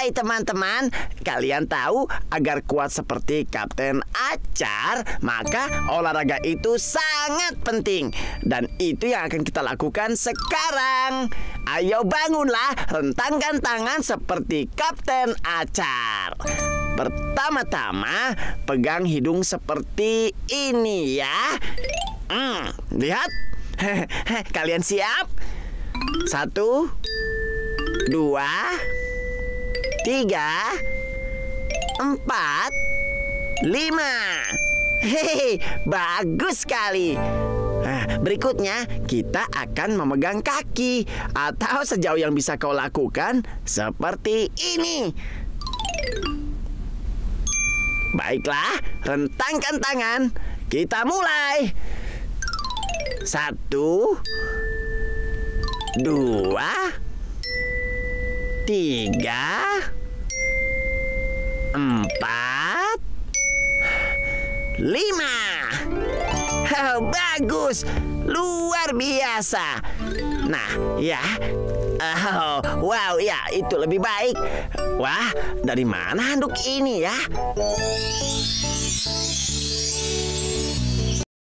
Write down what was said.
Hai teman-teman, kalian tahu agar kuat seperti Kapten Acar, maka olahraga itu sangat penting. Dan itu yang akan kita lakukan sekarang. Ayo bangunlah, rentangkan tangan seperti Kapten Acar. Pertama-tama, pegang hidung seperti ini ya. Lihat. Kalian siap? 1, 2, 3, 4, 5. Hehehe, bagus sekali. Berikutnya kita akan memegang kaki atau sejauh yang bisa kau lakukan seperti ini. Baiklah, rentangkan tangan. Kita mulai. 1, 2, 3, 4, 5. Bagus, luar biasa. Nah, ya. Wow, ya, itu lebih baik. Wah, dari mana handuk ini ya?